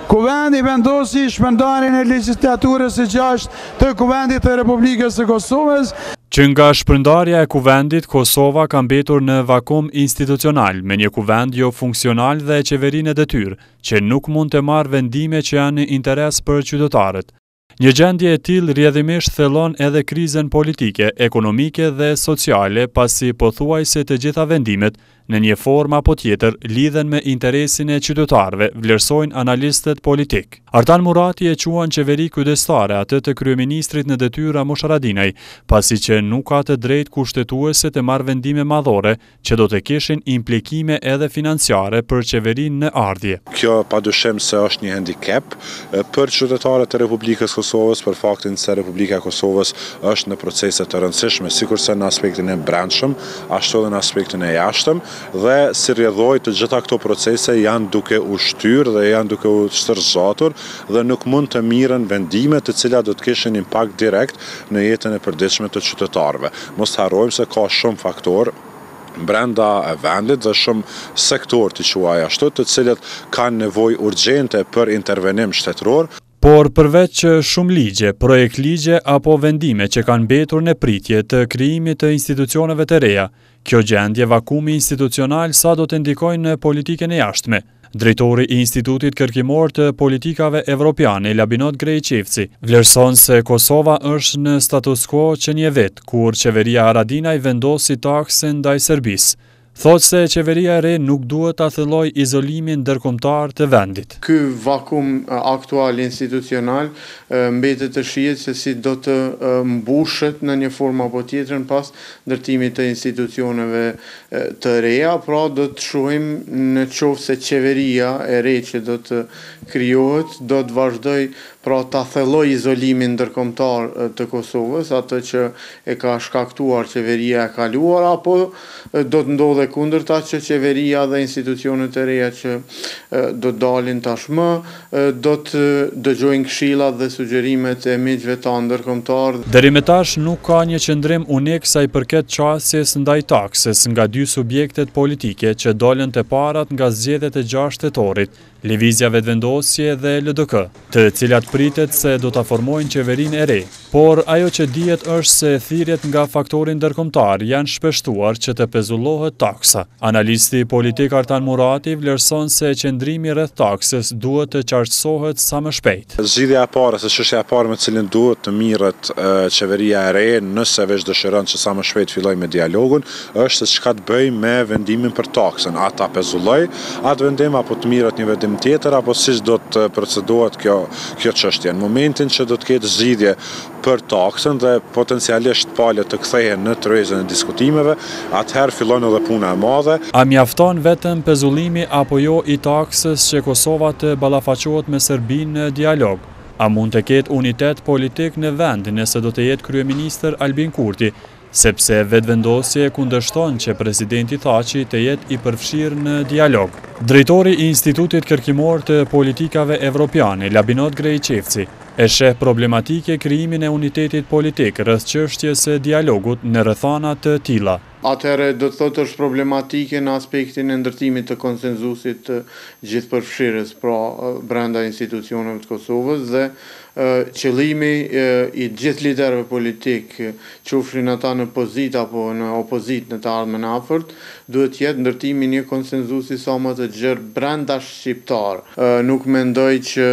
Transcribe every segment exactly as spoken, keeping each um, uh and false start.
Kuvendi vendosi shpërndarjen e legjislaturës së gjashtë të Kuvendit të Republikës së Kosovës. Që nga shpërndarja e kuvendit, Kosova ka mbetur në vakum institucional me një kuvend jo funksional dhe qeverinë e detyrë, që nuk mund të marrë vendime që janë në interes për qytetarët. Një gjendje e tillë rrjedhimisht thellon edhe krizën politike, ekonomike dhe sociale, pasi pothuajse të gjitha vendimet në një formë apo tjetër lidhen me interesin e qytetarëve, vlerësojnë analistët politik. Artan Murati e quan qeveri kujdestare atë të kryeministrit në detyrë Ramush Haradinaj, pasi që nuk ka të drejtë kushtetuese të marrë vendime madhore që do të kishin implikime edhe financiare për qeverinë në ardhje. Kjo padyshim se është një handicap për qytetarët e Republikës Kosovës, për faktin se Republika e Kosovës është në procese të rëndësishme, sikurse në aspektin e brendshëm, ashtu edhe në aspektin e jashtëm, dhe si rrjedhoj të gjitha këto procese janë duke u shtyr dhe janë duke u shtërzatur dhe nuk mund të mirën vendime të cilat do të kishin impakt direkt në jetën e përditshme të qytetarëve. Mos harrojmë se ka shumë faktorë brenda e vendit dhe shumë sektor të quaj ashtu, të cilët kanë nevojë urgjente për intervenim shtetëror. Por përveç shumë ligje, projekt ligje apo vendime që kanë mbetur në pritje të krijimit të institucioneve të reja, kjo gjendje vakumi institucional sa do të ndikojnë në politikën e jashtme. Drejtori i Institutit Kërkimor të Politikave Evropiane, Labinot Grejqevci, vlerëson se Kosova është në status quo që një vit, kur qeveria Haradinaj vendosi taksën ndaj Serbisë. Thotë se qeveria e re nuk duhet ta thellojë izolimin ndërkombëtar të vendit. Ky vakum aktual institucional mbetet të shihet se si do të mbushet në një formë apo tjetrën pas ndërtimit të institucioneve të reja, pra do të shohim në qoftë se qeveria e re që do të krijohet do të vazhdoj pra ta thelloj izolimin ndërkombëtar të Kosovës, atë që e ka shkaktuar qeveria e kaluar, apo do të ndodhe kundërta që qeveria dhe institucionet e reja që do të dalin tashmë, do të dëgjojnë këshillat dhe sugjerimet e miqve tanë ndërkombëtar. Deri më tash nuk ka një qëndrim unik sa i përket qasjes ndaj takses nga dy subjektet politike që dolën të parat nga zgjedhjet e gjashtë tetorit, Lëvizja Vetëvendosje dhe L D K, të cilat pritet se do ta formojnë qeverinë e re. Por ajo që dihet është se thirrjet nga faktori ndërkombëtar janë shpeshtuar që të pezullohet taksa. Analisti politik Artan Murati vlerëson se qëndrimi rreth taksës duhet të qartësohet sa më shpejt. Zgjidhja e parë, se çështja e parë me cilën duhet të mirret qeveria e re, nëse veç dëshiron që sa më shpejt filloj me dialogun, është se çka të bëj me vendimin për taksën. A ta pezulloj atë vendim apo të mirret një vendim tjetër, apo siç do të procedohet kjo kjo çështje. Në momentin që do të ketë zgjidhje për taksën dhe potencialisht palët të kthehen në tryezën e diskutimeve, atëherë fillon edhe puna e madhe. A mjafton vetëm pezullimi apo jo i taksës që Kosova të ballafaqohet me Serbinë në dialog? A mund të ketë unitet politik në vend nëse do të jetë kryeministër Albin Kurti, sepse Vetëvendosje kundërshton që presidenti Thaçi të jetë i përfshirë në dialog. Drejtori i Institutit Kërkimor të Politikave Evropiane, Labinot Grejqevci, e sheh problematike krijimin e unitetit politik rreth çështjes së dialogut në rrethana të tilla. Atëherë do të thotë është problematike në aspektin e ndërtimit të konsenzusit të gjithëpërfshirës pra brenda institucioneve të Kosovës dhe qëllimi i gjithë liderëve politik, qofshin ata në pozitë apo në opozitë në të ardhmen e afërt, duhet jetë ndërtimi një konsenzusi sa më të gjerë brenda shqiptar. Nuk mendoj që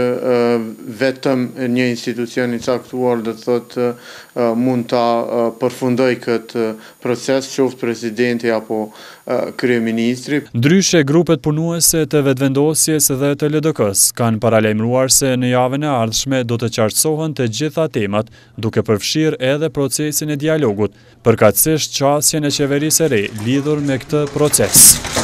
vetëm një institucion i caktuar do të thotë mund ta përfundoj këtë proces, qoftë presidenti apo kryeministri. Ndryshe, grupet punuese të Vetëvendosjes dhe të L D K-s kanë paralajmëruar se në javën e ardhshme do të qartësohen të gjitha temat, duke përfshirë edhe procesin e dialogut, përkatësisht qasjen e qeverisë së re lidhur me këtë proces.